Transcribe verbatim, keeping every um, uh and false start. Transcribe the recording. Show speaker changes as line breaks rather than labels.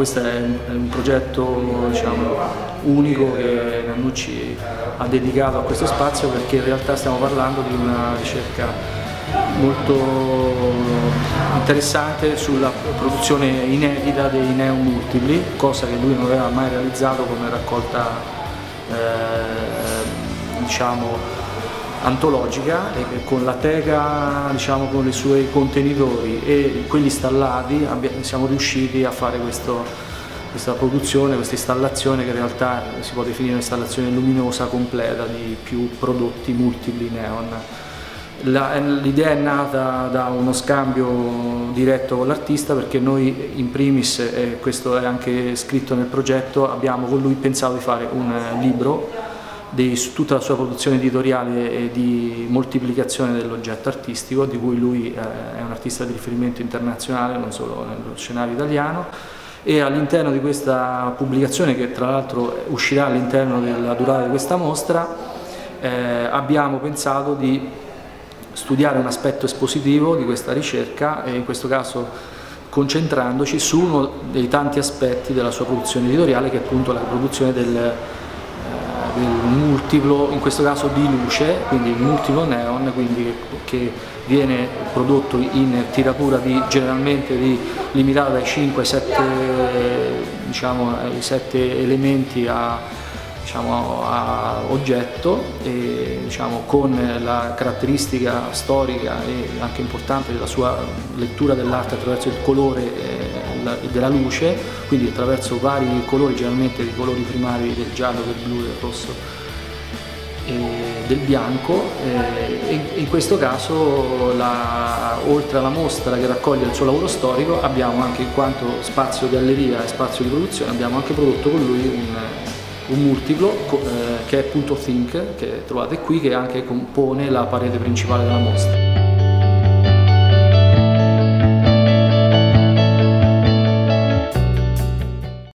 questo è un, è un progetto, diciamo, unico che Nannucci ha dedicato a questo spazio, perché in realtà stiamo parlando di una ricerca molto interessante sulla produzione inedita dei neon multipli, cosa che lui non aveva mai realizzato come raccolta eh, diciamo, antologica, e con la teca, diciamo, con i suoi contenitori e quelli installati siamo riusciti a fare questo, questa produzione, questa installazione che in realtà si può definire un'installazione luminosa completa di più prodotti multipli neon. L'idea è nata da uno scambio diretto con l'artista, perché noi in primis, e questo è anche scritto nel progetto, abbiamo con lui pensato di fare un libro di tutta la sua produzione editoriale e di moltiplicazione dell'oggetto artistico, di cui lui eh, è un artista di riferimento internazionale, non solo nello scenario italiano, e all'interno di questa pubblicazione, che tra l'altro uscirà all'interno della durata di questa mostra, eh, abbiamo pensato di studiare un aspetto espositivo di questa ricerca, e in questo caso concentrandoci su uno dei tanti aspetti della sua produzione editoriale, che è appunto la produzione del, del multiplo, in questo caso di luce, quindi il multiplo neon, quindi che viene prodotto in tiratura di, generalmente di, limitata dai cinque ai sette, diciamo, ai sette elementi a, diciamo, a oggetto, e, diciamo, con la caratteristica storica e anche importante della sua lettura dell'arte attraverso il colore e della luce, quindi attraverso vari colori, generalmente i colori primari del giallo, del blu, del rosso e del bianco, e in questo caso, la, oltre alla mostra che raccoglie il suo lavoro storico, abbiamo anche, in quanto spazio galleria e spazio di produzione, abbiamo anche prodotto con lui un, un multiplo eh, che è Punto Think, che trovate qui, che anche compone la parete principale della mostra.